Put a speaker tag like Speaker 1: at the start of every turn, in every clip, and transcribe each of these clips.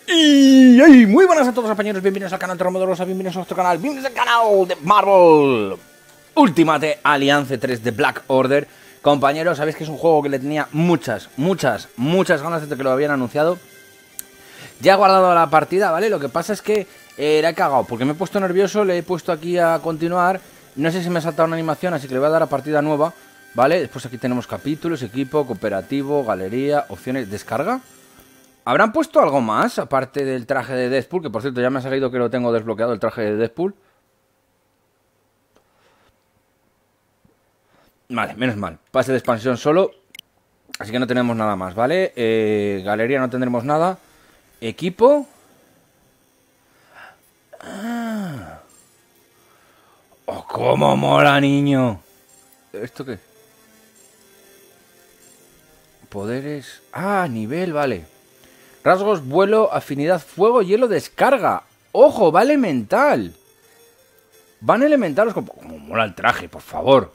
Speaker 1: Y hey, muy buenas a todos compañeros, bienvenidos al canal Terremoto, bienvenidos a nuestro canal, bienvenidos al canal de Marvel Ultimate Alliance 3 de Black Order. Compañeros, sabéis que es un juego que le tenía muchas ganas desde que lo habían anunciado. Ya he guardado la partida, ¿vale? Lo que pasa es que la he cagado, porque me he puesto nervioso, le he puesto aquí a continuar. No sé si me ha saltado una animación, así que le voy a dar a partida nueva, ¿vale? Después aquí tenemos capítulos, equipo, cooperativo, galería, opciones, descarga. ¿Habrán puesto algo más, aparte del traje de Deadpool? Que por cierto, ya me ha salido que lo tengo desbloqueado, el traje de Deadpool. Vale, menos mal. Pase de expansión solo. Así que no tenemos nada más, ¿vale? Galería no tendremos nada. Equipo. Ah. ¡Oh, cómo mola, niño! ¿Esto qué? Poderes... Ah, nivel, vale. Rasgos, vuelo, afinidad, fuego, hielo, descarga. ¡Ojo, va elemental! Van elementales como mola el traje, por favor.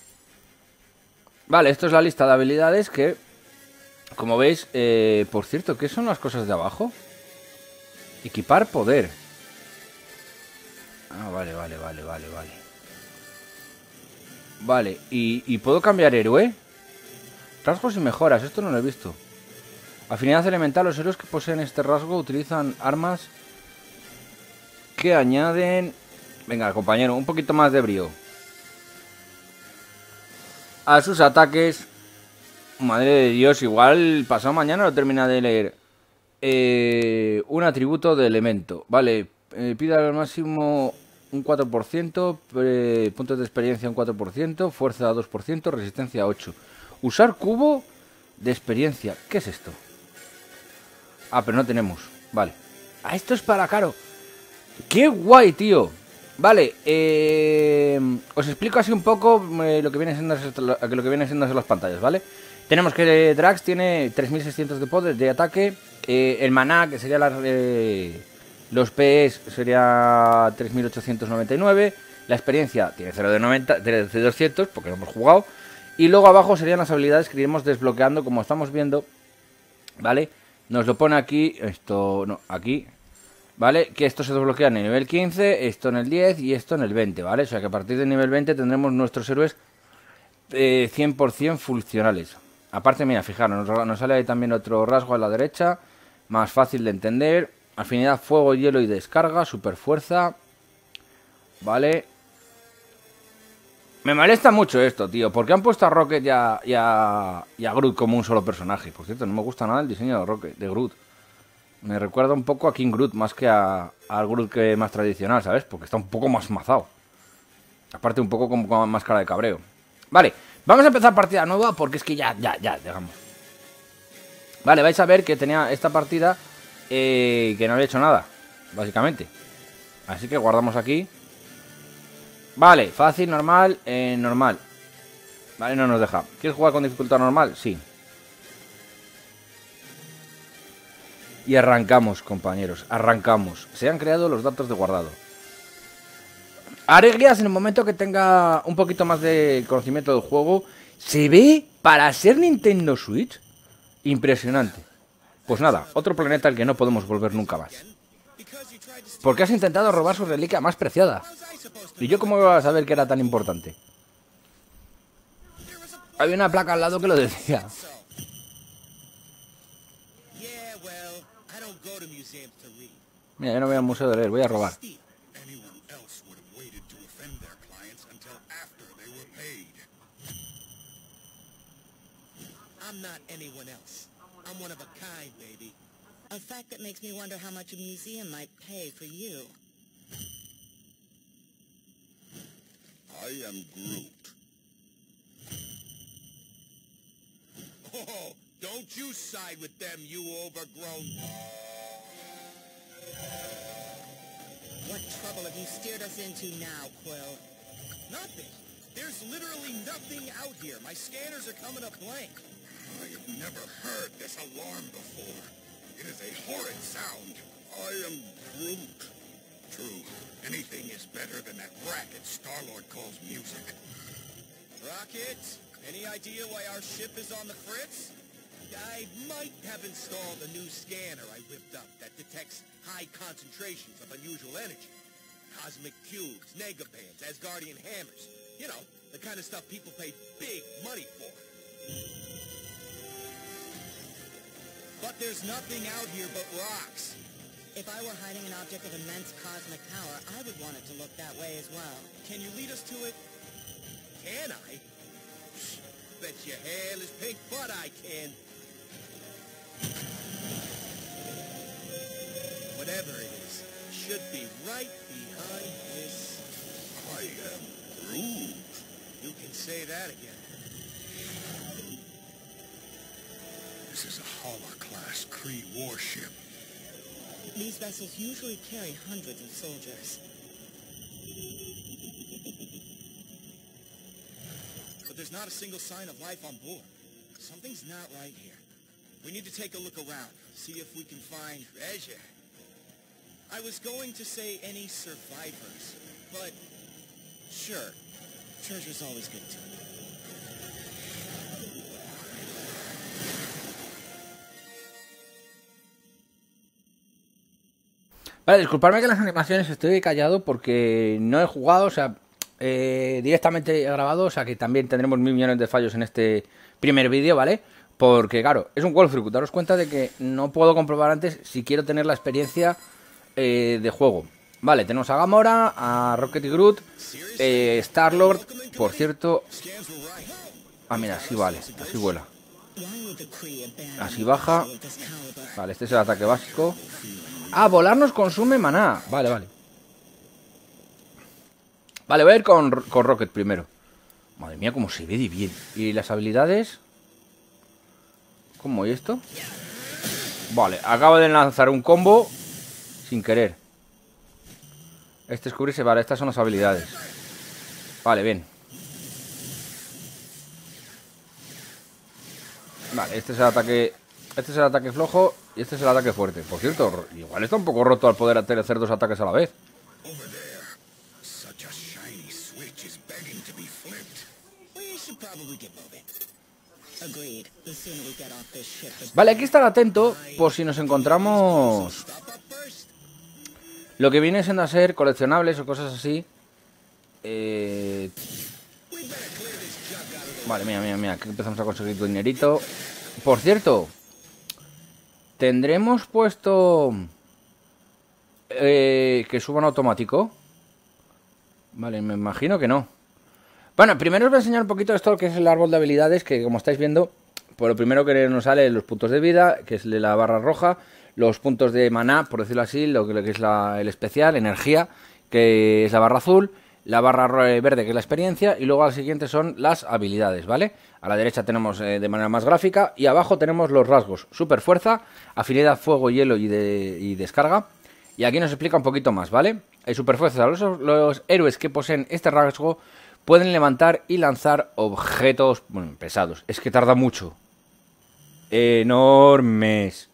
Speaker 1: Vale, esto es la lista de habilidades que, como veis, por cierto, ¿qué son las cosas de abajo? Equipar poder. Ah, vale. Vale, ¿y puedo cambiar héroe? Rasgos y mejoras, esto no lo he visto. Afinidad elemental, los héroes que poseen este rasgo utilizan armas que añaden... Venga, compañero, un poquito más de brío a sus ataques. Madre de Dios, igual pasado mañana lo termina de leer. Un atributo de elemento. Vale, pide al máximo un 4%, puntos de experiencia un 4%, fuerza 2%, resistencia 8%. Usar cubo de experiencia. ¿Qué es esto? Ah, pero no tenemos. Vale. Ah, esto es para Caro. ¡Qué guay, tío! Vale, os explico así un poco lo que viene siendo las pantallas, ¿vale? Tenemos que Drax tiene 3600 de poder de ataque. El maná, que sería los PS, sería 3899. La experiencia tiene 0 de 90, de 200, porque no hemos jugado. Y luego abajo serían las habilidades que iremos desbloqueando, como estamos viendo, ¿vale? Nos lo pone aquí, esto, no, aquí, ¿vale? Que esto se desbloquea en el nivel 15, esto en el 10 y esto en el 20, ¿vale? O sea que a partir del nivel 20 tendremos nuestros héroes 100% funcionales. Aparte, mira, fijaros, nos sale ahí también otro rasgo a la derecha, más fácil de entender. Afinidad, fuego, hielo y descarga, super fuerza, ¿vale? Me molesta mucho esto, tío, porque han puesto a Rocket y a Groot como un solo personaje. Por cierto, no me gusta nada el diseño de Rocket, de Groot. Me recuerda un poco a King Groot, más que al Groot que más tradicional, ¿sabes? Porque está un poco más mazado. Aparte un poco con más cara de cabreo. Vale, vamos a empezar partida nueva porque es que ya, digamos. Vale, vais a ver que tenía esta partida que no había hecho nada, básicamente. Así que guardamos aquí. Vale, fácil, normal, normal. Vale, no nos deja. ¿Quieres jugar con dificultad normal? Sí. Y arrancamos, compañeros, arrancamos. Se han creado los datos de guardado. Haré guías en el momento que tenga un poquito más de conocimiento del juego. ¿Se ve para ser Nintendo Switch? Impresionante. Pues nada, otro planeta al que no podemos volver nunca más. Porque has intentado robar su reliquia más preciada. ¿Y yo cómo iba a saber que era tan importante? Había una placa al lado que lo decía. Mira, yo no voy al museo de leer, voy a robar.
Speaker 2: I'm not anyone else. I'm one of a kind, baby. A fact that makes me wonder how much a museum might pay for you.
Speaker 3: I am Groot. Oh, don't you side with them, you overgrown...
Speaker 2: What trouble have you steered us into now, Quill?
Speaker 3: Nothing. There's literally nothing out here. My scanners are coming up blank. I have never heard this alarm before. It is a horrid sound. I am Groot. True, anything is better than that racket Star-Lord calls music.
Speaker 4: Rocket, any idea why our ship is on the fritz? I might have installed a new scanner I whipped up that
Speaker 3: detects high concentrations of unusual energy. Cosmic cubes, negabands, Asgardian hammers. You know, the kind of stuff people pay big money for. But there's nothing out here but rocks.
Speaker 2: If I were hiding an object of immense cosmic power, I would want it to look that way as well.
Speaker 3: Can you lead us to it? Can I? Bet your hairless pink butt I can. Whatever it is, should be right behind this.
Speaker 4: I am Groot.
Speaker 3: You can say that again.
Speaker 4: This is a Holocaust Kree warship.
Speaker 2: These vessels usually carry hundreds of soldiers.
Speaker 3: But there's not a single sign of life on board. Something's not right here. We need to take a look around, see if we can find treasure. I was going to say any survivors, but sure, treasure's always good too.
Speaker 1: Vale, disculpadme que las animaciones estoy callado porque no he jugado, o sea, directamente he grabado, o sea que también tendremos 1000 millones de fallos en este primer vídeo, ¿vale? Porque, claro, es un walkthrough, daros cuenta de que no puedo comprobar antes si quiero tener la experiencia de juego. Vale, tenemos a Gamora, a Rocket y Groot, Star-Lord, por cierto... Ah, mira, así vale, así vuela. Así baja. Vale, este es el ataque básico. Ah, volar nos consume maná. Vale, vale. Vale, voy a ir con Rocket primero. Madre mía, cómo se ve de bien. ¿Y las habilidades? ¿Cómo? ¿Y esto? Vale, acabo de lanzar un combo sin querer. Este es cubrirse. Vale, estas son las habilidades. Vale, bien. Vale, este es el ataque... Este es el ataque flojo y este es el ataque fuerte. Por cierto, igual está un poco roto al poder hacer dos ataques a la vez. Vale, hay que estar atento por si nos encontramos lo que viene siendo a ser coleccionables o cosas así. Vale, mira, que empezamos a conseguir dinerito. Por cierto, ¿tendremos puesto que suban automático? Vale, me imagino que no. Bueno, primero os voy a enseñar un poquito esto que es el árbol de habilidades, que como estáis viendo, por lo primero que nos sale los puntos de vida, que es la barra roja, los puntos de maná, por decirlo así, lo que es el especial, energía, que es la barra azul, la barra verde, que es la experiencia, y luego al siguiente son las habilidades, ¿vale? A la derecha tenemos de manera más gráfica, y abajo tenemos los rasgos: super fuerza, afinidad fuego, hielo y descarga. Y aquí nos explica un poquito más, ¿vale? El super fuerza, los héroes que poseen este rasgo pueden levantar y lanzar objetos, bueno, pesados. Es que tarda mucho. Enormes.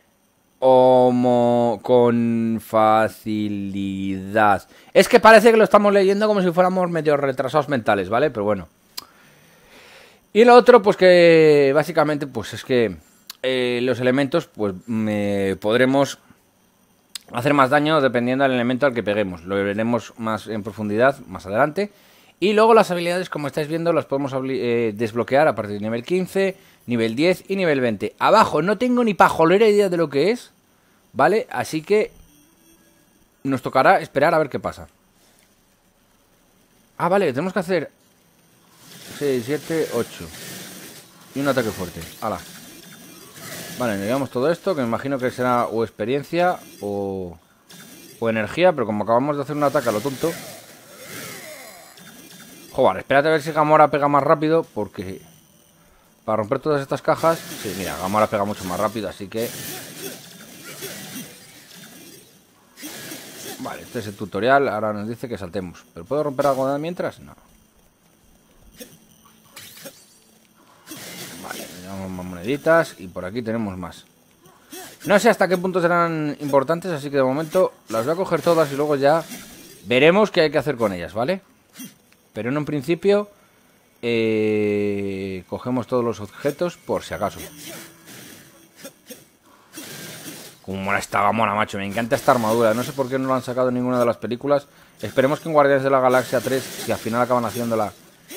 Speaker 1: Con facilidad. Es que parece que lo estamos leyendo como si fuéramos medio retrasados mentales, ¿vale? Pero bueno. Y lo otro, pues que básicamente, pues es que los elementos, pues podremos hacer más daño dependiendo del elemento al que peguemos. Lo veremos más en profundidad más adelante. Y luego las habilidades, como estáis viendo, las podemos desbloquear a partir de nivel 15, nivel 10 y nivel 20. Abajo no tengo ni pajolera idea de lo que es, ¿vale? Así que nos tocará esperar a ver qué pasa. Ah, vale, tenemos que hacer 6, 7, 8. Y un ataque fuerte. ¡Hala! Vale, nos llevamos todo esto, que me imagino que será o experiencia o energía, pero como acabamos de hacer un ataque a lo tonto... Joder, espérate a ver si Gamora pega más rápido, porque para romper todas estas cajas... Sí, mira, Gamora pega mucho más rápido, así que... Vale, este es el tutorial, ahora nos dice que saltemos. ¿Pero puedo romper algo de mientras? No. Vale, tenemos más moneditas y por aquí tenemos más. No sé hasta qué punto serán importantes, así que de momento las voy a coger todas y luego ya veremos qué hay que hacer con ellas, ¿vale? Pero en un principio cogemos todos los objetos por si acaso. Como mola esta Gamora, macho. Me encanta esta armadura. No sé por qué no lo han sacado en ninguna de las películas. Esperemos que en Guardianes de la Galaxia 3, si al final acaban haciéndola...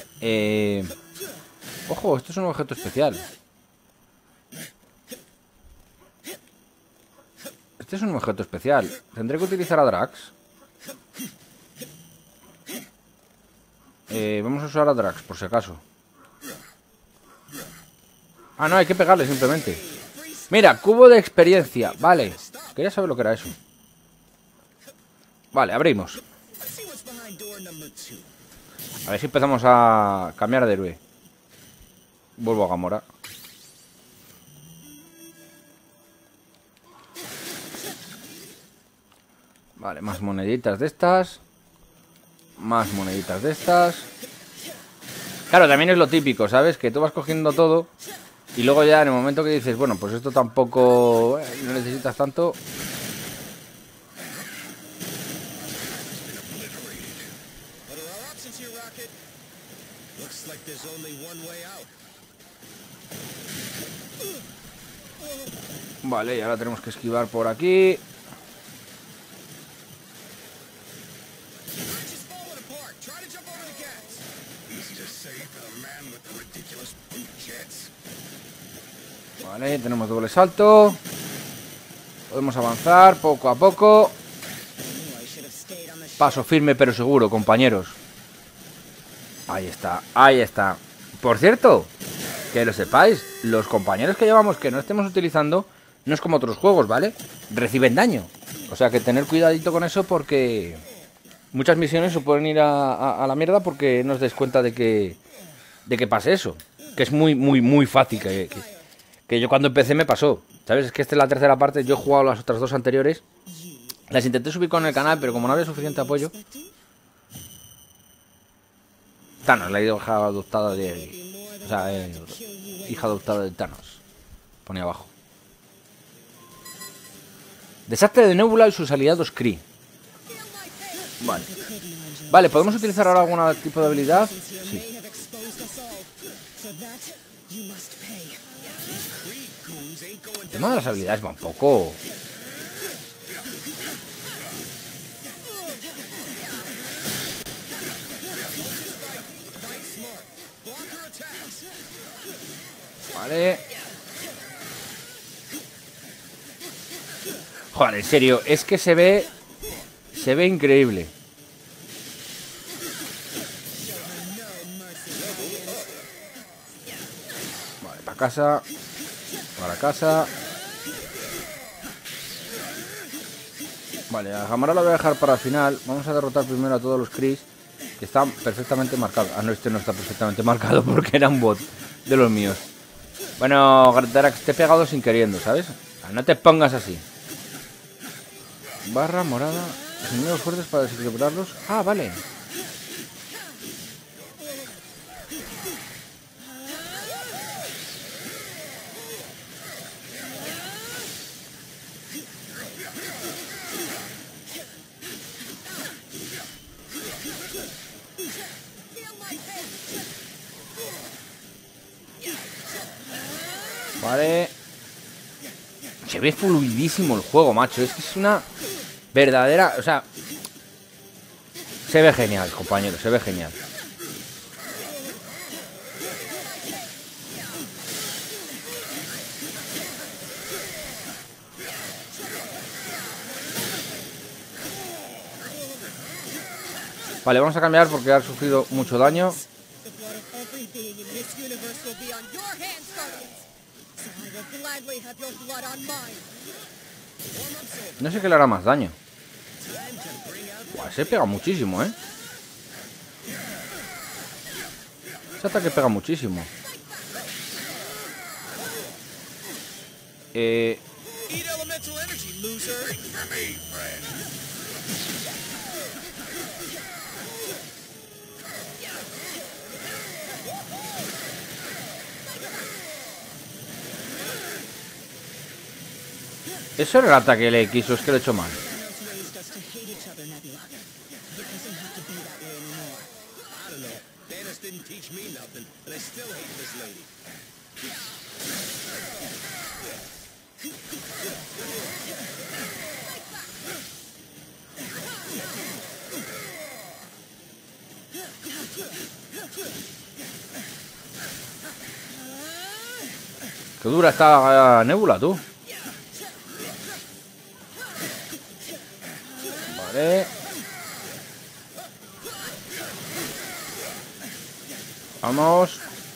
Speaker 1: Ojo, esto es un objeto especial. Este es un objeto especial. ¿Tendré que utilizar a Drax? Vamos a usar a Drax, por si acaso. Ah, no, hay que pegarle simplemente. Mira, cubo de experiencia. Vale, quería saber lo que era eso. Vale, abrimos. A ver si empezamos a cambiar de héroe. Vuelvo a Gamora. Vale, más moneditas de estas. Más moneditas de estas. Claro, también es lo típico, ¿sabes? Que tú vas cogiendo todo y luego ya en el momento que dices, bueno, pues esto tampoco no necesitas tanto. Vale, y ahora tenemos que esquivar por aquí. Vale, tenemos doble salto. Podemos avanzar poco a poco. Paso firme pero seguro, compañeros. Ahí está, ahí está. Por cierto, que lo sepáis, los compañeros que llevamos que no estemos utilizando no es como otros juegos, ¿vale? Reciben daño. O sea que tener cuidadito con eso porque muchas misiones se pueden ir a la mierda porque no os des cuenta de que pase eso. Que es muy fácil que yo cuando empecé me pasó. ¿Sabes? Es que esta es la tercera parte. Yo he jugado las otras dos anteriores. Las intenté subir con el canal, pero como no había suficiente apoyo. Thanos, la hija adoptada de... O sea, hija adoptada de Thanos. Ponía abajo. Desastre de Nebula y sus aliados Kree. Vale. Vale, ¿podemos utilizar ahora algún tipo de habilidad? Sí. El tema de las habilidades va un poco... Vale. Joder, en serio, es que se ve increíble. Vale, para casa. Para casa. Vale, a Gamora la voy a dejar para el final. Vamos a derrotar primero a todos los Kree que están perfectamente marcados. Ah, no, este no está perfectamente marcado porque era un bot de los míos. Bueno, Drax, te he pegado sin queriendo, ¿sabes? No te pongas así. Barra morada. Enemigos fuertes para desequilibrarlos. Ah, vale. Vale. Se ve fluidísimo el juego, macho. Es que es una verdadera... O sea... Se ve genial, compañero. Se ve genial. Vale, vamos a cambiar porque ha sufrido mucho daño. No sé qué le hará más daño. Buah, ese pega muchísimo, ¿eh? Ese ataque pega muchísimo. ¿Eso era el ataque le quiso? Es que lo he hecho mal. Qué dura está Nebula, tú. Vale. Vamos.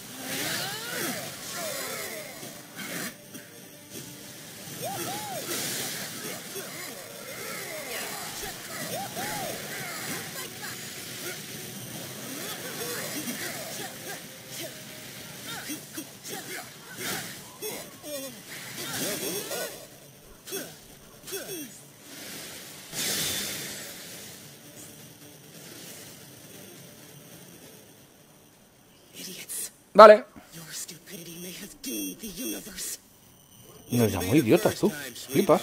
Speaker 2: Idiots.
Speaker 1: Vale.
Speaker 2: Your stupidity may have doomed the universe.
Speaker 1: Nos llamó idiotas, tú. Flipas.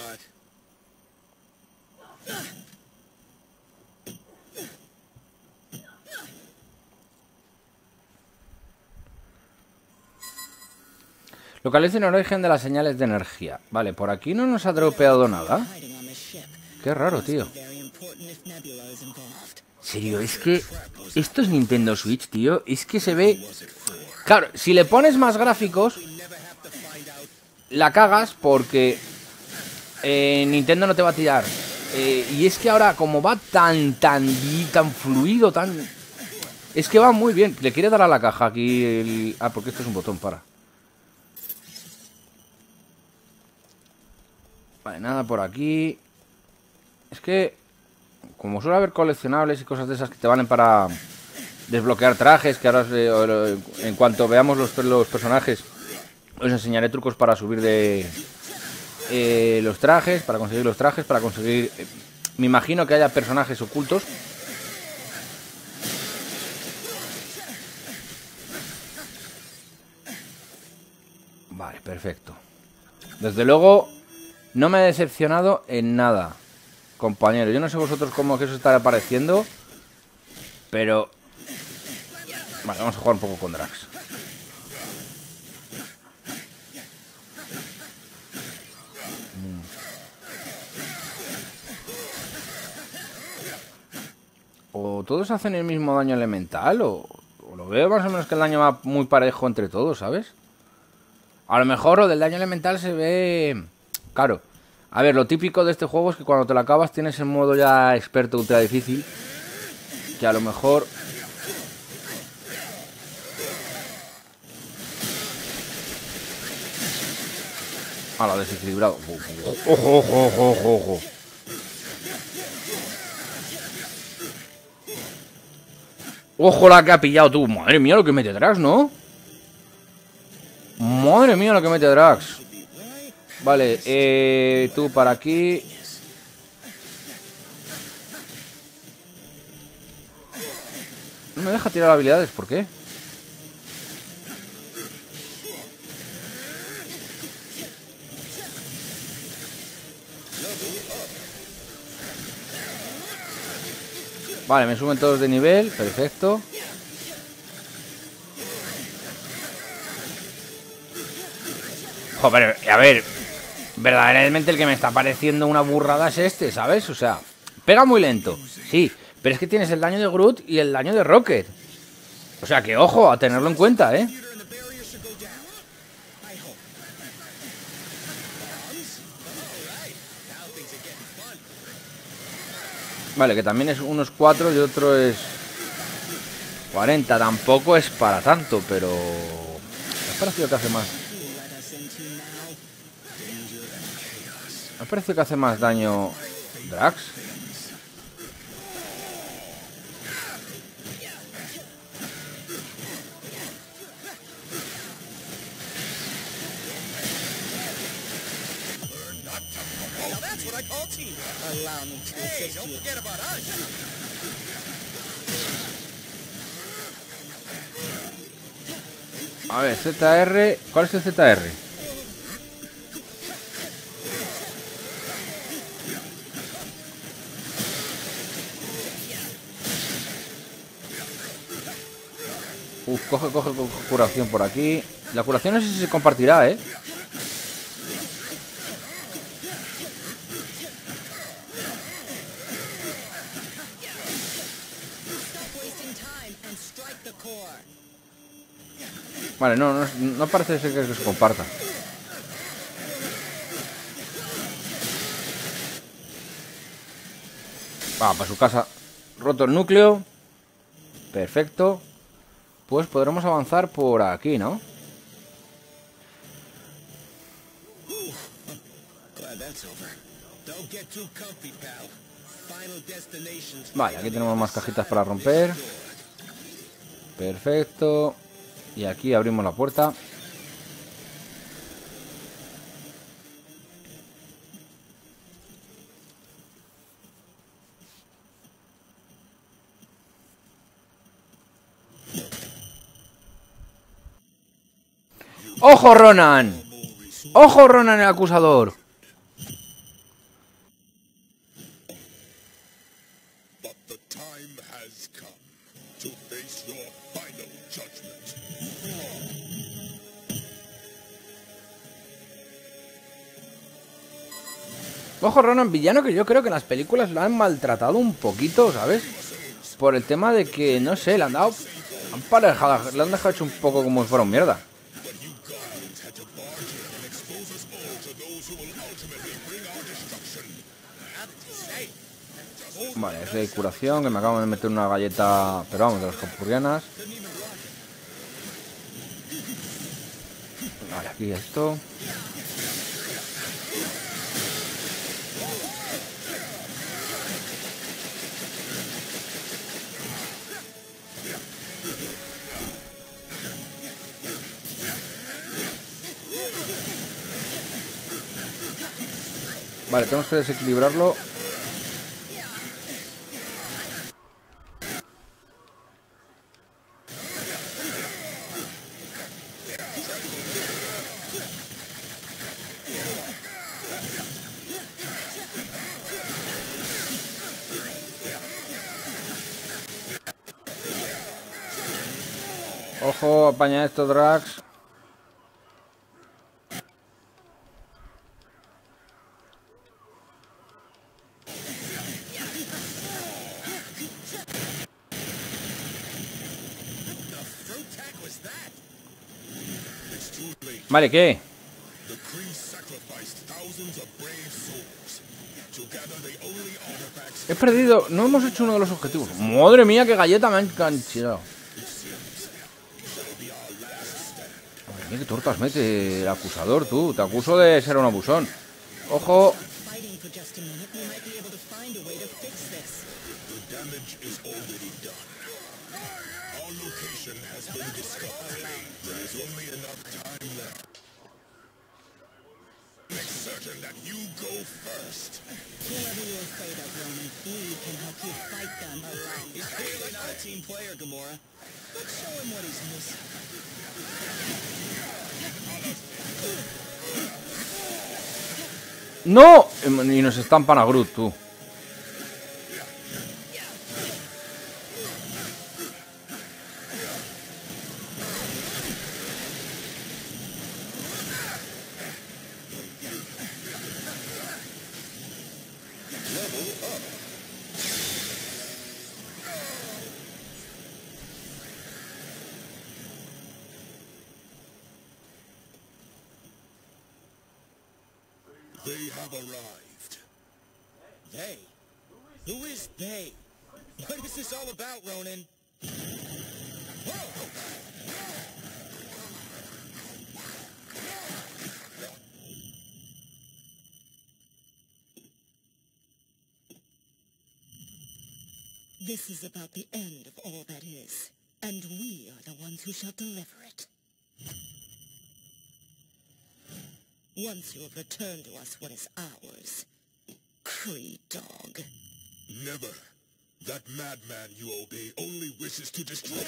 Speaker 1: Localiza el origen de las señales de energía. Vale, por aquí no nos ha dropeado nada.
Speaker 2: Hiding on this ship.
Speaker 1: Qué raro, tío.
Speaker 2: Very important if Nebula is involved.
Speaker 1: Serio, es que esto es Nintendo Switch, tío. Es que se ve... Claro, si le pones más gráficos, la cagas porque Nintendo no te va a tirar. Y es que ahora, como va tan fluido, tan... Es que va muy bien. Le quiere dar a la caja aquí el... Ah, porque esto es un botón, para. Vale, nada por aquí. Es que... Como suele haber coleccionables y cosas de esas que te valen para desbloquear trajes, que ahora en cuanto veamos los personajes os enseñaré trucos para subir de los trajes, para conseguir los trajes, para conseguir... me imagino que haya personajes ocultos. Vale, perfecto. Desde luego no me ha decepcionado en nada, compañero. Yo no sé vosotros cómo que eso estará pareciendo, pero... Vale, vamos a jugar un poco con Drax. O todos hacen el mismo daño elemental, o lo veo más o menos que el daño va muy parejo entre todos, ¿sabes? A lo mejor lo del daño elemental se ve... Claro. A ver, lo típico de este juego es que cuando te lo acabas tienes en modo ya experto ultra difícil. Que a lo mejor... A la desequilibrado. Ojo, ojo, ojo, ojo, ojo. Ojo la que ha pillado tú. Madre mía lo que mete Drax, ¿no? Madre mía lo que mete Drax. Vale, tú para aquí. No me deja tirar habilidades, ¿por qué? Vale, me suben todos de nivel, perfecto. Joder, a ver, verdaderamente el que me está pareciendo una burrada es este, ¿sabes? O sea, pega muy lento, sí, pero es que tienes el daño de Groot y el daño de Rocket. O sea, que ojo, a tenerlo en cuenta, ¿eh? Vale, que también es unos 4 y otro es 40. Tampoco es para tanto, pero... Me ha parecido que hace más. Me ha parecido que hace más daño Drax.
Speaker 2: Allow me to assist you.
Speaker 1: A ver, ZR... ¿Cuál es el ZR? Uf, coge curación por aquí. La curación no sé si se compartirá, ¿eh? Vale, no parece ser que se comparta. Va, para su casa. Roto el núcleo. Perfecto. Pues podremos avanzar por aquí, ¿no? Vale, aquí tenemos más cajitas para romper. Perfecto. Y aquí abrimos la puerta. ¡Ojo, Ronan! ¡Ojo, Ronan el acusador!
Speaker 3: But the time has come to face your final judgment.
Speaker 1: Ojo, Ronan, villano que yo creo que en las películas lo han maltratado un poquito, ¿sabes? Por el tema de que, no sé, le han dado... le han dejado hecho un poco como si fuera un mierda. Vale, es de curación, que me acabo de meter una galleta, pero vamos, de las campurrianas. Vale, aquí esto. Vale, tenemos que desequilibrarlo. Ojo, apaña esto, Drax. Vale, ¿qué?
Speaker 3: The Kree sacrificed thousands of brave souls. Together they only artifacts.
Speaker 1: He perdido. No hemos hecho uno de los objetivos. Madre mía, qué galleta me han canchado. Madre mía, qué tortas mete el acusador, tú. Te acuso de ser un abusón. Ojo.
Speaker 2: Fighting for just a minute, we might be able to find a way to fix this.
Speaker 3: The damage is already done. Our location has been discovered. There is only enough time left. Make certain that you go first.
Speaker 2: Whoever you're afraid of, Ronan, we can help you fight them.
Speaker 5: He's clearly not a team player, Gamora. Let's show him what he's missing.
Speaker 1: ¡No! Y nos estampan a Groot, tú.
Speaker 3: They have arrived.
Speaker 5: They? Who is they? What is this all about, Ronan?
Speaker 2: This is about the end of all that is, and we are the ones who shall deliver it. Once you have returned to us what is ours, Kree dog.
Speaker 3: Never. That madman you obey only wishes to destroy.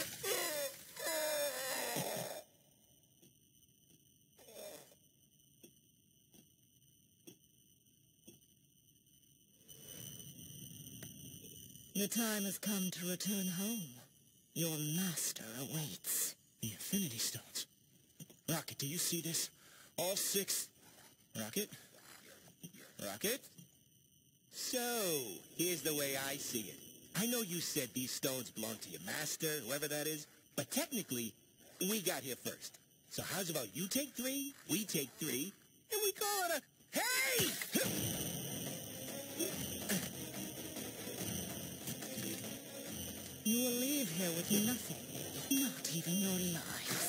Speaker 2: The time has come to return home. Your master awaits.
Speaker 5: The Infinity Stones. Rocket, do you see this? All 6... Rocket? Rocket? So, here's the way I see it. I know you said these stones belong to your master, whoever that is, but technically, we got here first. So how's about you take 3, we take 3, and we call it a... Hey!
Speaker 2: Nothing. Not even your lives.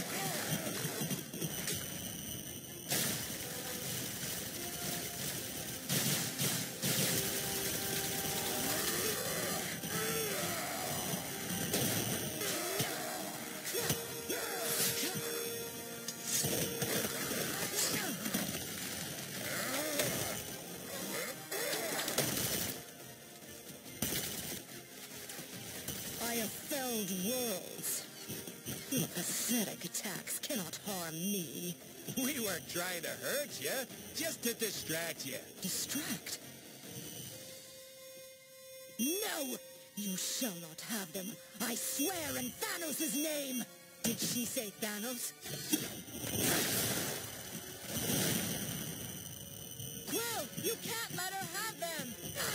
Speaker 2: I have felled worlds. Your pathetic attacks cannot harm me.
Speaker 5: We weren't trying to hurt you, just to distract you.
Speaker 2: Distract? No! You shall not have them. I swear in Thanos' name! Did she say Thanos? Quill, you can't let her have them!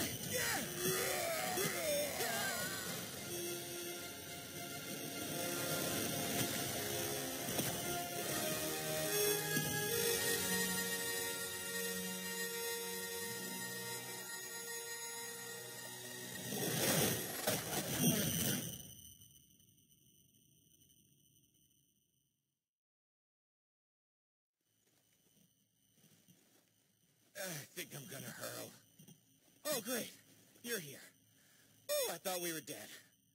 Speaker 5: I think I'm gonna hurl. Oh, great. You're here. Oh, I thought we were dead.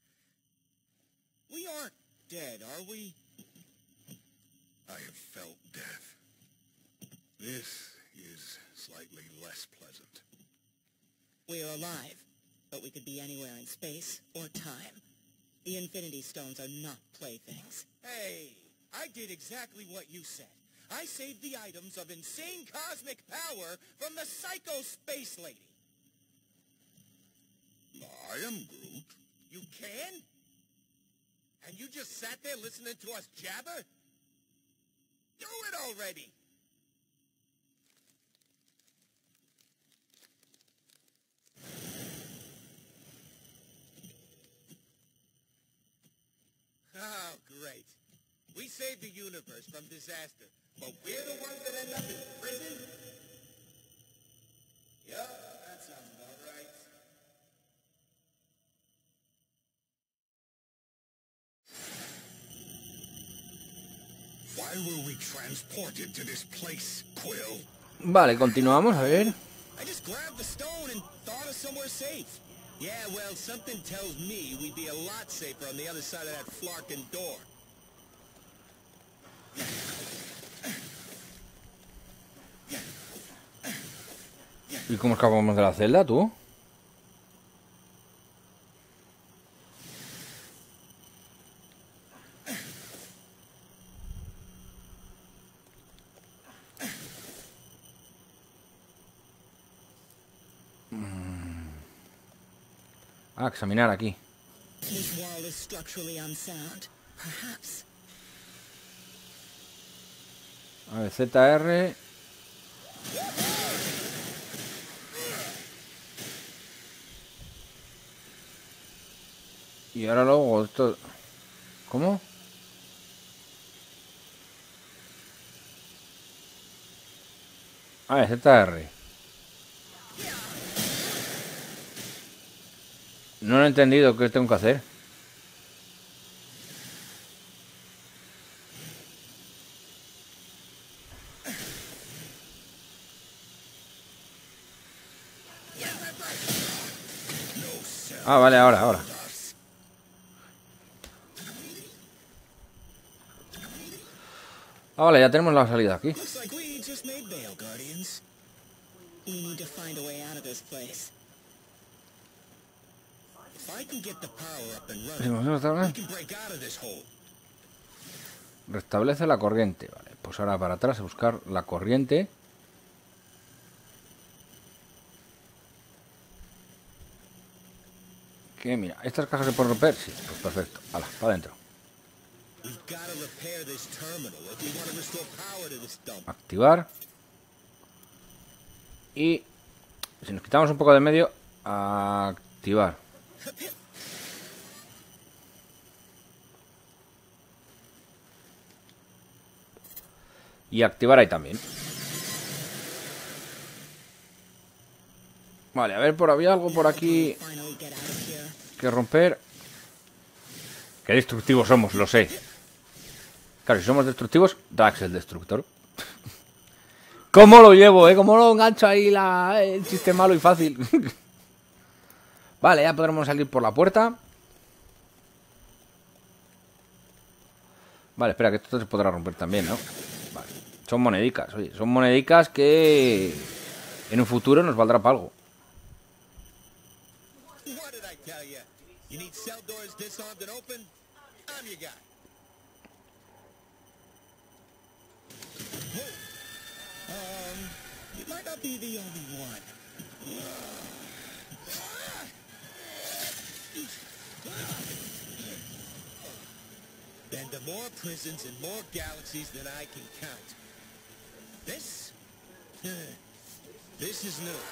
Speaker 5: We aren't dead, are we?
Speaker 4: I have felt death. This is slightly less pleasant.
Speaker 2: We are alive, but we could be anywhere in space or time. The Infinity Stones are not playthings.
Speaker 5: Hey, I did exactly what you said. I saved the items of insane cosmic power from the Psycho Space Lady.
Speaker 4: I am Groot.
Speaker 5: You can? And you just sat there listening to us jabber? Do it already! Oh, great. We saved the universe from disaster, but we're the ones that end up in prison? Yep, that sounds about right.
Speaker 4: Why were we transported to this place, Quill?
Speaker 1: Vale, continuamos, a ver.
Speaker 5: I just grabbed the stone and thought of somewhere safe. Yeah, well, something tells me we'd be a lot safer on the other side of that flarkin' door.
Speaker 1: ¿Y cómo escapamos de la celda, tú? Ah, examinar aquí.
Speaker 2: This wall is structurally unsound. Perhaps.
Speaker 1: A ver, ZR. Y ahora luego esto... ¿Cómo? A ver, ZR. No lo he entendido. ¿Qué tengo que hacer? Ah, vale, ahora. Ah, vale, ya tenemos la salida aquí.
Speaker 2: Looks like we just made bail, Guardians. We need to find a way out of this place.
Speaker 5: If I can get the power up and running, we can break out of this hole.
Speaker 1: Restablece la corriente. Vale, pues ahora para atrás a buscar la corriente. Que mira, ¿estas cajas se pueden romper? Sí, pues perfecto. Hala, para adentro. Activar. Y si nos quitamos un poco de medio, activar. Y activar ahí también. Vale, a ver, había algo por aquí que romper. Qué destructivos somos, lo sé. Claro, si somos destructivos, Drax el destructor. ¿Cómo lo llevo, ¿Cómo lo engancho ahí el chiste malo y fácil? Vale, ya podremos salir por la puerta. Vale, espera, que esto se podrá romper también, ¿no? Vale. Son monedicas, oye. Son monedicas que en un futuro nos valdrá para algo.
Speaker 5: What did I tell you? You need cell doors disarmed and open? I'm your guy. You might not be the only one. Been to more prisons and more galaxies than I can count. This is new.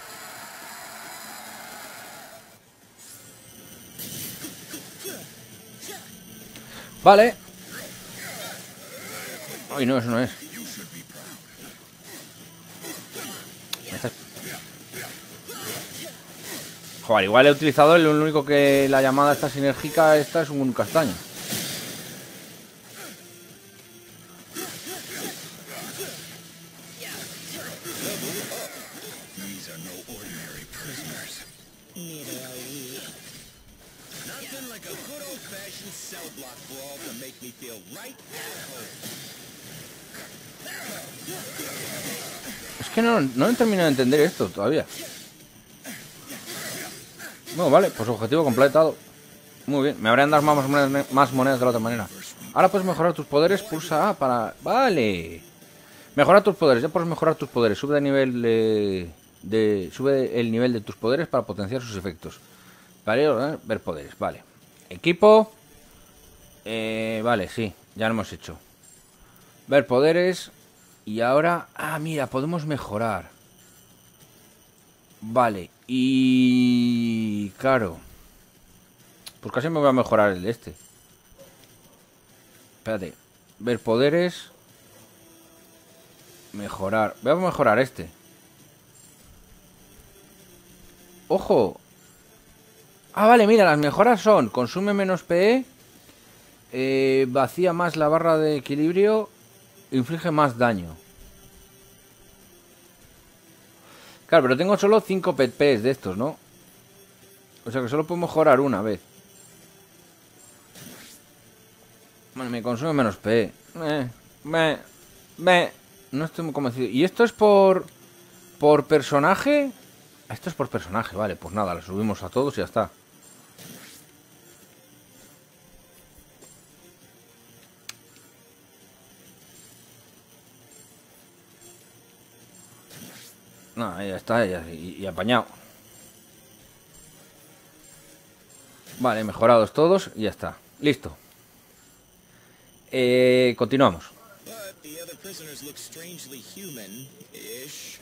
Speaker 1: Vale. Ay, no, eso no es. Joder, igual he utilizado el único que la llamada esta sinérgica esta es un castaño.
Speaker 3: These are no ordinary prisoners.
Speaker 2: Neither are we.
Speaker 5: Nothing like a good old-fashioned cell block brawl to make me feel right at home.
Speaker 1: Es que no he terminado de entender esto todavía. Bueno, vale, pues objetivo completado. Muy bien, me habrían dado más monedas de la otra manera. Ahora puedes mejorar tus poderes, pulsa A para... Vale. Mejorar tus poderes, ya puedes mejorar tus poderes. Sube de nivel sube el nivel de tus poderes para potenciar sus efectos. Vale, ver poderes, vale. Equipo. Vale, sí, ya lo hemos hecho. Ver poderes. Y ahora... Ah, mira, podemos mejorar. Vale, y... Claro. Pues casi me voy a mejorar el de este. Espérate. Ver poderes. Mejorar. Voy a mejorar este. ¡Ojo! Ah, vale, mira, las mejoras son... Consume menos PE. Vacía más la barra de equilibrio. Inflige más daño. Claro, pero tengo solo 5 PPs de estos, ¿no? O sea que solo puedo mejorar una vez. Bueno, me consume menos PE. No estoy muy convencido. ¿Y esto es por personaje? Esto es por personaje, vale. Pues nada, lo subimos a todos y ya está. No, ya está, y apañado. Vale, mejorados todos y ya está. Listo. Continuamos.
Speaker 5: But the other prisoners look strangely human-ish.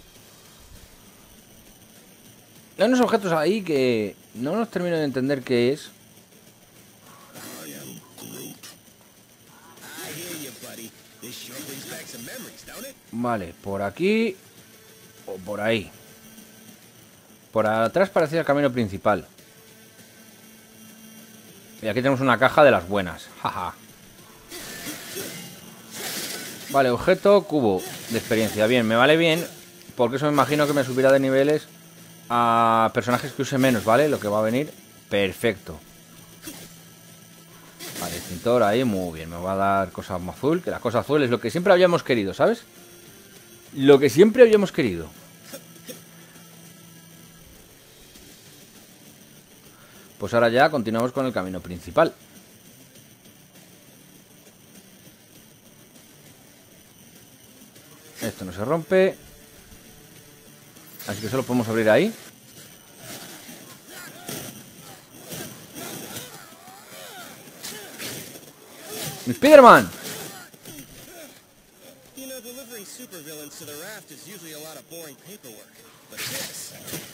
Speaker 1: Hay unos objetos ahí que no nos termino de entender qué es.
Speaker 3: I am Groot.
Speaker 5: I hear you, buddy. This sure brings back some memories, don't it?
Speaker 1: Vale, por aquí o por ahí. Por atrás parecía el camino principal. Y aquí tenemos una caja de las buenas. Jaja. Vale, objeto, cubo de experiencia. Bien, me vale bien. Porque eso me imagino que me subirá de niveles a personajes que use menos, ¿vale? Lo que va a venir. Perfecto. Vale, extintor ahí, muy bien. Me va a dar cosa azul. Que la cosa azul es lo que siempre habíamos querido, ¿sabes? Lo que siempre habíamos querido. Pues ahora ya continuamos con el camino principal. Esto no se rompe. Así que solo podemos abrir ahí. ¡Mi Spider-Man!
Speaker 5: You know, delivering supervillains to the raft is usually a lot of boring paperwork. But this...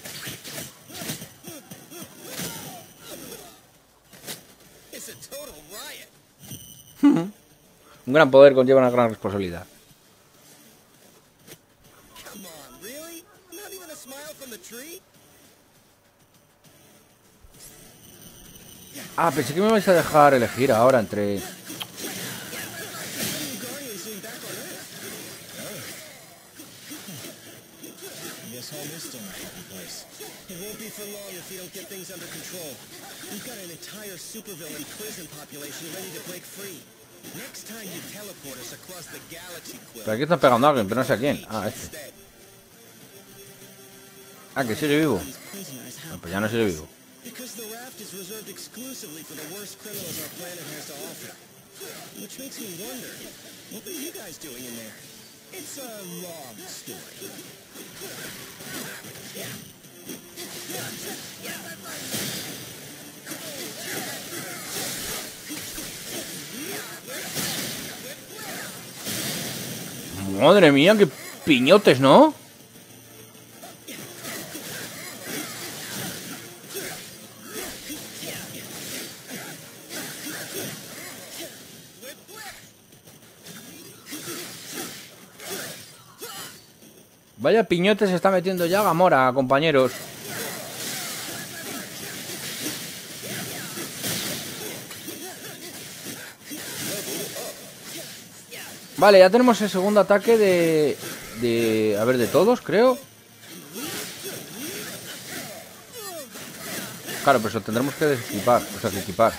Speaker 5: it's a total riot.
Speaker 1: Un gran poder conlleva una gran responsabilidad.
Speaker 5: Come on, really? Not even a smile from the tree?
Speaker 1: Ah, pensé que me vais a dejar elegir ahora entre...
Speaker 5: Guess home is still my happy place. It won't be for long if you don't get things under control. We've got an entire supervillain prison population ready to break free. Next time you teleport us across the galaxy, Quill.
Speaker 1: Pero aquí están pegando a alguien, pero no sé a quién. Ah, este.
Speaker 5: Instead,
Speaker 1: Ah, que sigue vivo.
Speaker 2: These prisoners, how
Speaker 1: Pues ya no sigue vivo.
Speaker 5: because the raft is reserved exclusively for the worst criminals our planet has to offer. Which makes me wonder, what were you guys doing in there? It's a long story.
Speaker 1: Madre mía, qué piñotes, ¿no? Vaya piñote se está metiendo ya Gamora, compañeros. Vale, ya tenemos el segundo ataque de... A ver, de todos, creo. Claro, pues lo tendremos que desequipar. O sea, que equipar.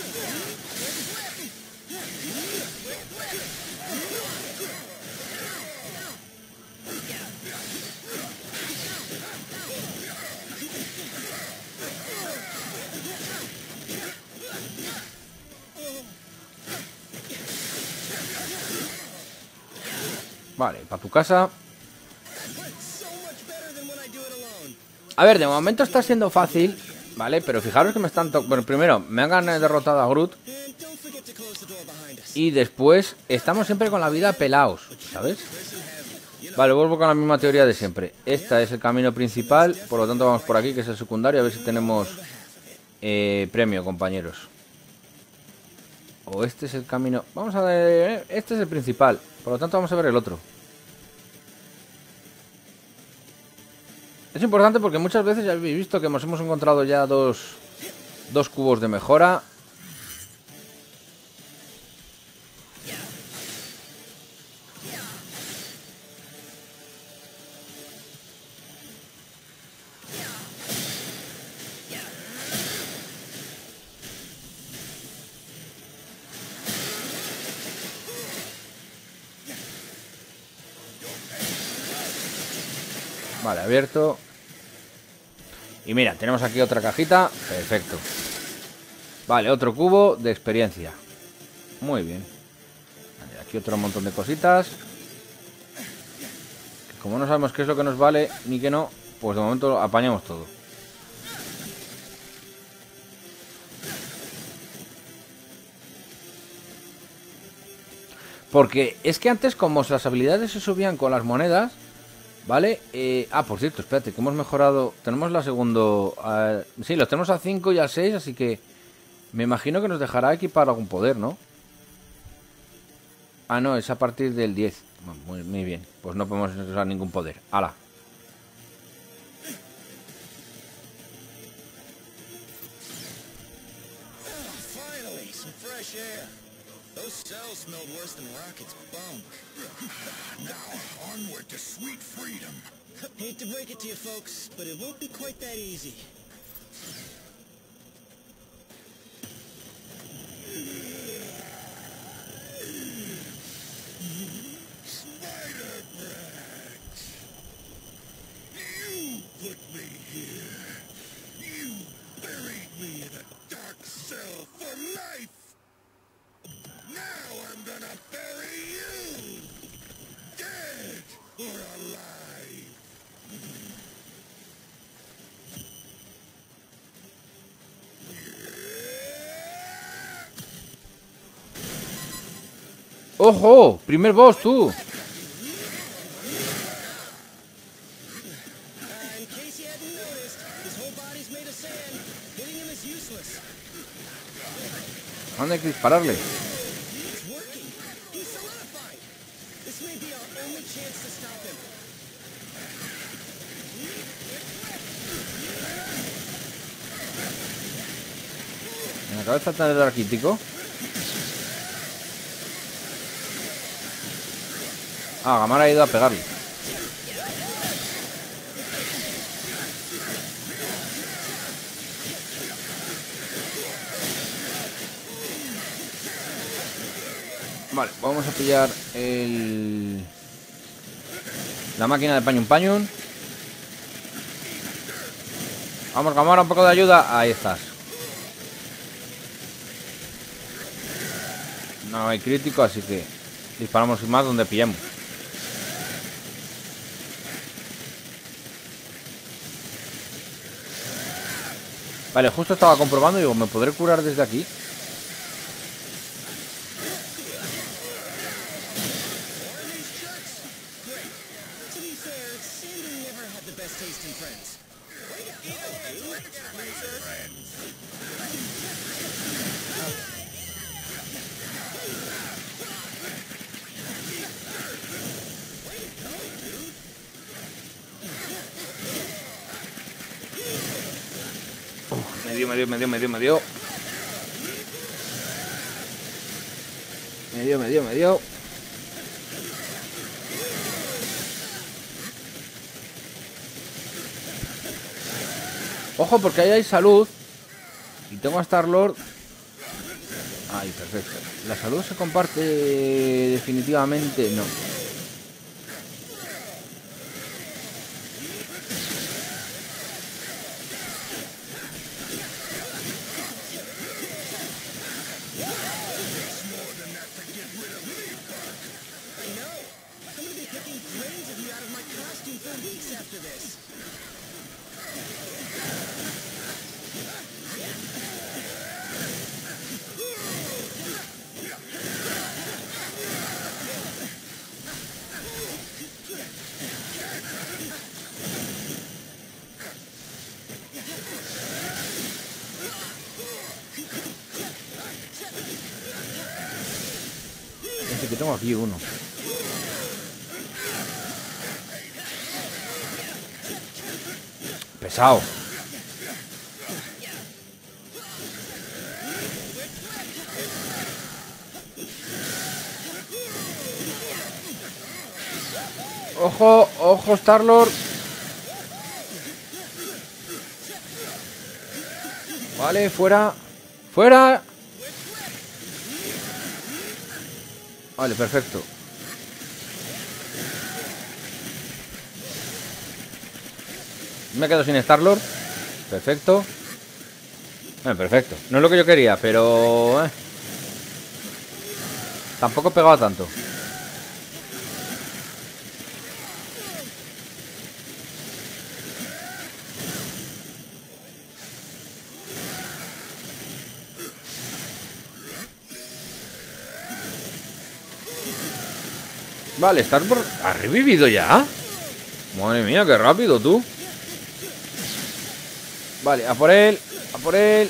Speaker 1: Vale, para tu casa. A ver, de momento está siendo fácil, ¿vale? Pero fijaros que me están... Bueno, primero, me han derrotado a Groot. Y después, estamos siempre con la vida pelaos, ¿sabes? Vale, vuelvo con la misma teoría de siempre. Este es el camino principal, por lo tanto vamos por aquí, que es el secundario, a ver si tenemos premio, compañeros. O este es el camino... Vamos a ver... Este es el principal, por lo tanto vamos a ver el otro. Es importante porque muchas veces ya habéis visto que hemos encontrado ya dos cubos de mejora. Vale, abierto. Y mira, tenemos aquí otra cajita. Perfecto. Vale, otro cubo de experiencia. Muy bien. Vale, aquí otro montón de cositas. Que como no sabemos qué es lo que nos vale ni qué no, pues de momento apañamos todo. Porque es que antes, como las habilidades se subían con las monedas, ¿vale? Por cierto, espérate, que hemos mejorado. Tenemos la segundo... sí, los tenemos a 5 y a 6, así que me imagino que nos dejará equipar algún poder, ¿no? Ah, no, es a partir del 10. Bueno, muy bien, pues no podemos usar ningún poder. ¡Hala!
Speaker 5: Finally, some fresh air. Those cells smelled worse than Rocket's bunk.
Speaker 3: Now, onward to sweet freedom.
Speaker 5: Hate to break it to you folks, but it won't be quite that easy.
Speaker 3: Spider-Brax! You put me here. You buried me in a dark cell for life. Now I'm gonna bury you! Dead or alive!
Speaker 1: ¡Ojo! ¡Primer boss, tú!
Speaker 5: In case you hadn't noticed, his whole body's made of sand. Hitting him is useless.
Speaker 1: ¿Dónde hay que dispararle?
Speaker 5: It's working. He's solidified. This may be our only chance to stop him.
Speaker 1: acaba de saltar el arquítico. Ah, Gamera ha ido a pegarle. Vale, vamos a pillar la máquina de Pañun Pañun. Vamos, Gamera, un poco de ayuda. Ahí estás. No hay crítico, así que disparamos sin más donde pillemos. Vale, justo estaba comprobando y digo, ¿me podré curar desde aquí? Me dio. Ojo, porque ahí hay salud. Y tengo a Star-Lord. Ahí, perfecto. ¿La salud se comparte? Definitivamente no. Que tengo aquí uno. Pesado. Ojo, ojo, Star-Lord. Vale, fuera. ¡Fuera! Vale, perfecto. Me quedo sin Star-Lord. Perfecto. Perfecto. No es lo que yo quería, pero... Tampoco pegaba tanto. Vale, Star-Lord ha revivido ya. Madre mía, qué rápido tú. Vale, a por él. A por él.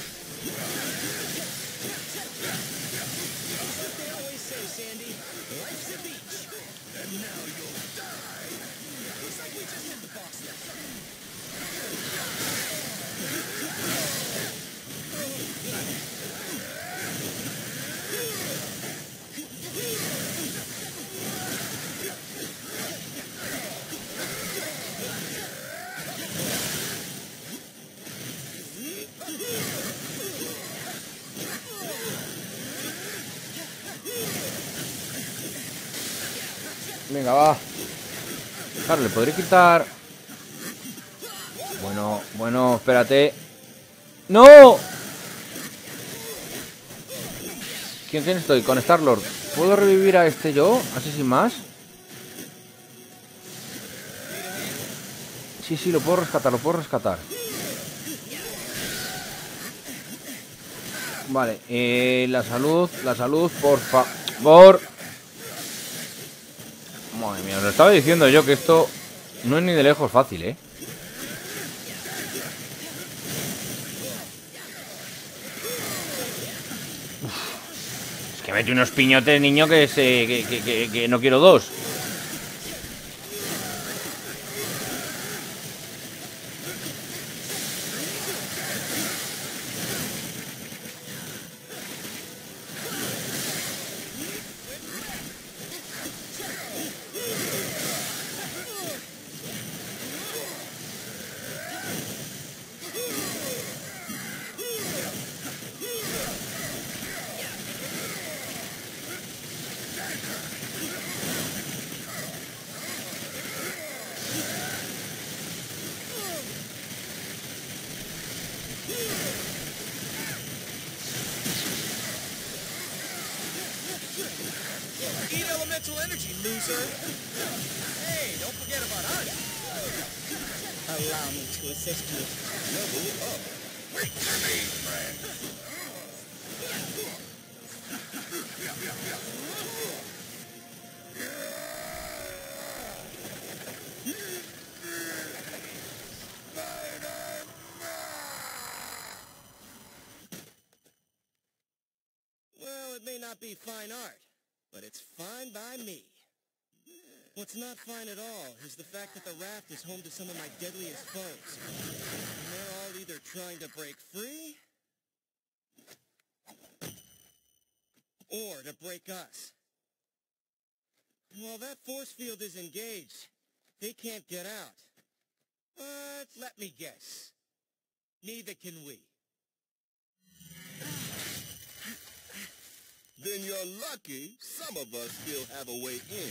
Speaker 1: Venga, va. Claro, le podré quitar... Bueno, espérate. ¡No! ¿Quién estoy? Con Star-Lord. ¿Puedo revivir a este yo? Así sin más. Sí, lo puedo rescatar, Vale, la salud, por favor. Madre mía, os lo estaba diciendo yo que esto no es ni de lejos fácil, ¿eh? Es que mete unos piñotes, niño, que no quiero dos.
Speaker 5: elemental energy, loser. Hey, don't forget about us.
Speaker 2: Allow me to assist you.
Speaker 3: Level up. Wait for me, friend.
Speaker 5: Well, it may not be fine art, but it's fine by me. What's not fine at all is the fact that the raft is home to some of my deadliest foes. And they're all either trying to break free or to break us. While that force field is engaged, they can't get out. But let me guess. Neither can we.
Speaker 3: Then you're lucky some of us still have a way in.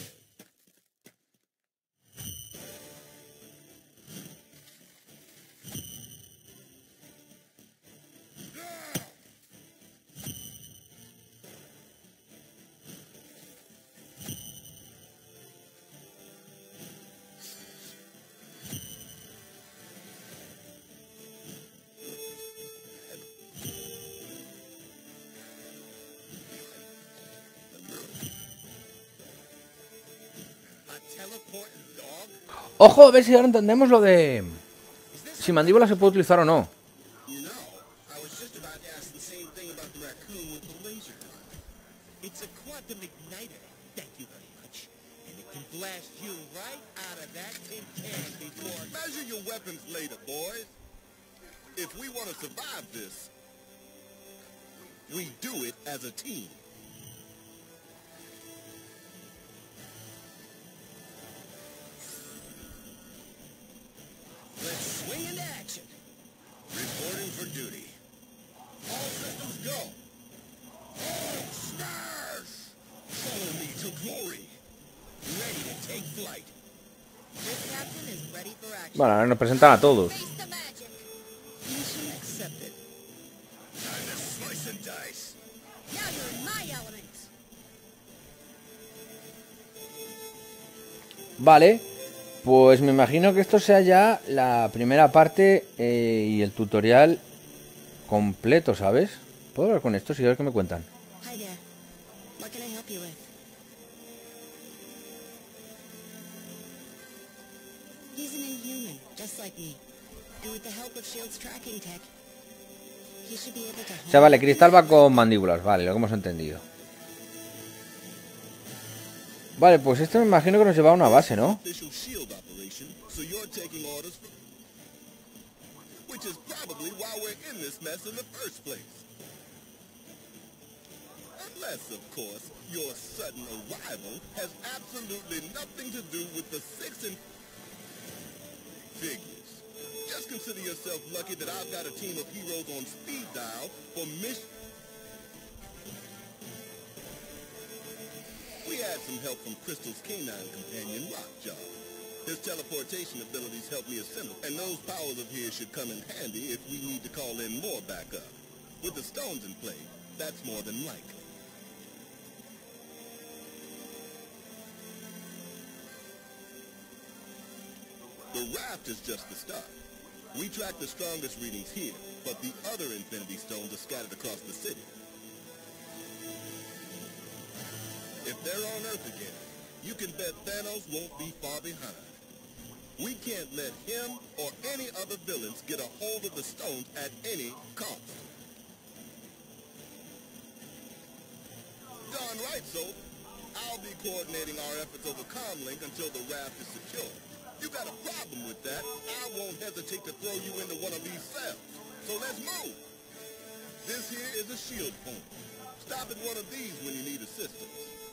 Speaker 5: Teleporting dog?
Speaker 1: Ojo, a ver si ahora entendemos lo de... si mandíbula se puede utilizar o no.
Speaker 5: You know, I was just about to ask the same thing about the raccoon with the laser gun. It's a quantum igniter, thank you very much. And it can blast you right out of that tin can before...
Speaker 3: Measure your weapons later, boys. If we want to survive this, we do it as a team.
Speaker 5: Let's swing into action.
Speaker 3: Reporting for duty. All systems go. All smash! Follow me to glory.
Speaker 5: Ready to take flight.
Speaker 2: This captain is ready for action.
Speaker 1: Bueno, ahora nos presentan a todos.
Speaker 2: Face the magic.
Speaker 5: Mission accepted.
Speaker 3: Time to slice and dice.
Speaker 2: Now you're in my element.
Speaker 1: Vale, pues me imagino que esto sea ya la primera parte y el tutorial completo, ¿sabes? ¿Puedo hablar con estos y a ver qué me cuentan?
Speaker 2: Hi there. What can I help you with? He's an inhuman, just like me. And with the help of S.H.I.E.L.D.'s tracking tech, he should be able to...
Speaker 1: O sea, vale, Cristal va con mandíbulas, vale, lo que hemos entendido. Vale, pues esto me imagino que nos lleva a una base, ¿no?
Speaker 3: Official S.H.I.E.L.D. operation, so you're taking orders from... Which is probably why we're in this mess in the first place. Unless, of course, your sudden arrival has absolutely nothing to do with the six and... Figures. Just consider yourself lucky that I've got a team of heroes on speed dial for mission... We had some help from Crystal's canine companion, Lockjaw. His teleportation abilities help me assemble, and those powers of his should come in handy if we need to call in more backup. With the stones in play, that's more than likely. The raft is just the start. We track the strongest readings here, but the other Infinity Stones are scattered across the city. If they're on Earth again, you can bet Thanos won't be far behind. We can't let him or any other villains get a hold of the stones at any cost. Darn right, so. I'll be coordinating our efforts over Comlink until the raft is secure. You got a problem with that, I won't hesitate to throw you into one of these cells. So let's move. This here is a S.H.I.E.L.D. point. Stop at one of these when you need assistance.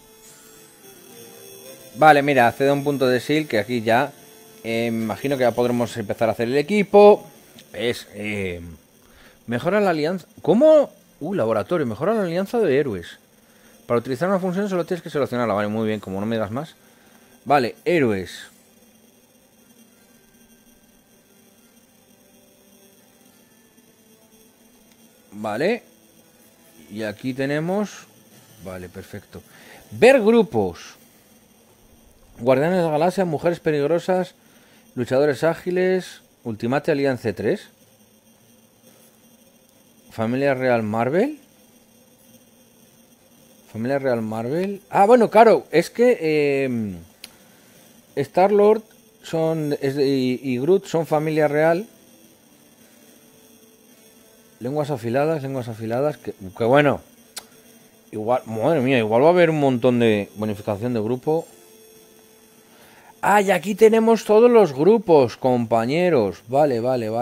Speaker 1: Vale, mira, accede a un punto de S.H.I.E.L.D. que aquí ya me imagino que ya podremos empezar a hacer el equipo. Es mejora la alianza. ¿Cómo? Laboratorio, mejora la alianza de héroes. Para utilizar una función solo tienes que seleccionarla. Vale, muy bien, como no me digas más. Vale, héroes. Vale. Y aquí tenemos... Vale, perfecto. Ver grupos. Guardianes de la Galaxia, Mujeres Peligrosas, Luchadores Ágiles, Ultimate Alliance 3, Familia Real Marvel. Familia Real Marvel. Ah, bueno, claro, es que Star-Lord y Groot son familia real. Lenguas afiladas, que bueno. Igual, madre mía, igual va a haber un montón de bonificación de grupo. Ah, y aquí tenemos todos los grupos, compañeros. Vale.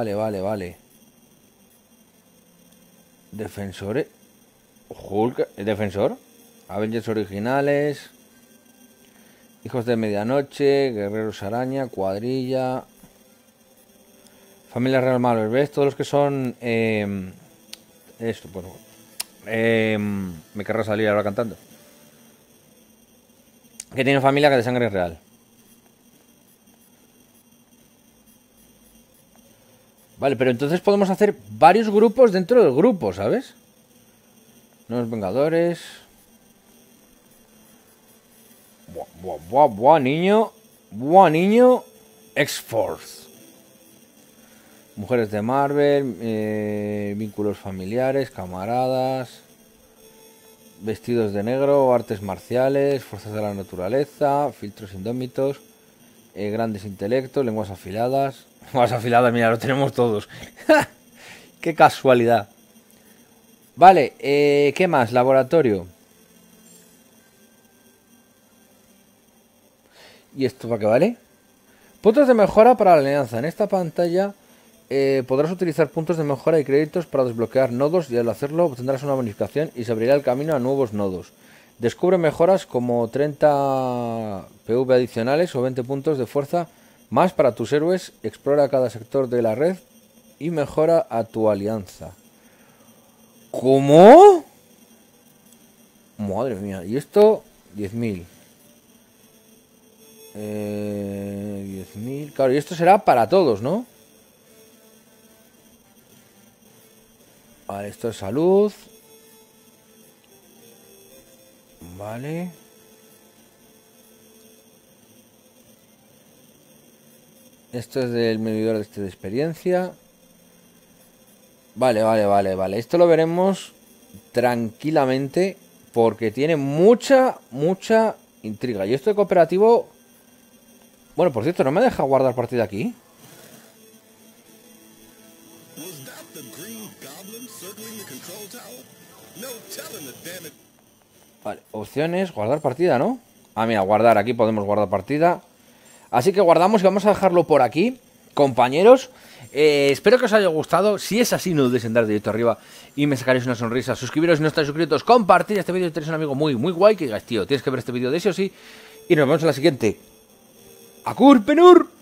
Speaker 1: Defensores. Hulk, Defensor. Avengers originales. Hijos de Medianoche. Guerreros Araña. Cuadrilla. Familia Real Marvel. ¿Ves? Todos los que son... esto, bueno. Me querrá salir ahora cantando. Que tiene familia que de sangre real. Vale, pero entonces podemos hacer varios grupos dentro del grupo, ¿sabes? Nuevos Vengadores. Buah, niño. Buah, niño. X-Force. Mujeres de Marvel. Vínculos familiares. Camaradas. Vestidos de negro. Artes marciales. Fuerzas de la naturaleza. Filtros indómitos. Grandes intelectos. Lenguas afiladas. Lenguas afiladas, mira, lo tenemos todos. Qué casualidad. Vale, ¿qué más? Laboratorio. ¿Y esto para qué vale? Puntos de mejora para la alianza. En esta pantalla podrás utilizar puntos de mejora y créditos para desbloquear nodos y al hacerlo obtendrás una bonificación y se abrirá el camino a nuevos nodos. Descubre mejoras como 30 PV adicionales o 20 puntos de fuerza más para tus héroes. Explora cada sector de la red y mejora a tu alianza. ¿Cómo? Madre mía. Y esto, 10.000. 10.000. Claro, y esto será para todos, ¿no? Vale, esto es salud. Vale. Esto es del medidor de experiencia. Vale. Esto lo veremos tranquilamente porque tiene mucha intriga. Y esto de cooperativo... Bueno, por cierto, ¿no me deja guardar partida aquí? Vale, opciones, guardar partida, ¿no? Ah, mira, guardar, aquí podemos guardar partida. Así que guardamos y vamos a dejarlo por aquí, compañeros. Espero que os haya gustado. Si es así, no dudéis en dar directo arriba y me sacaréis una sonrisa. Suscribiros si no estáis suscritos, compartir este vídeo si tenéis un amigo muy guay que digáis, tío, tienes que ver este vídeo de sí o sí. Y nos vemos en la siguiente. ¡Akur, Penur!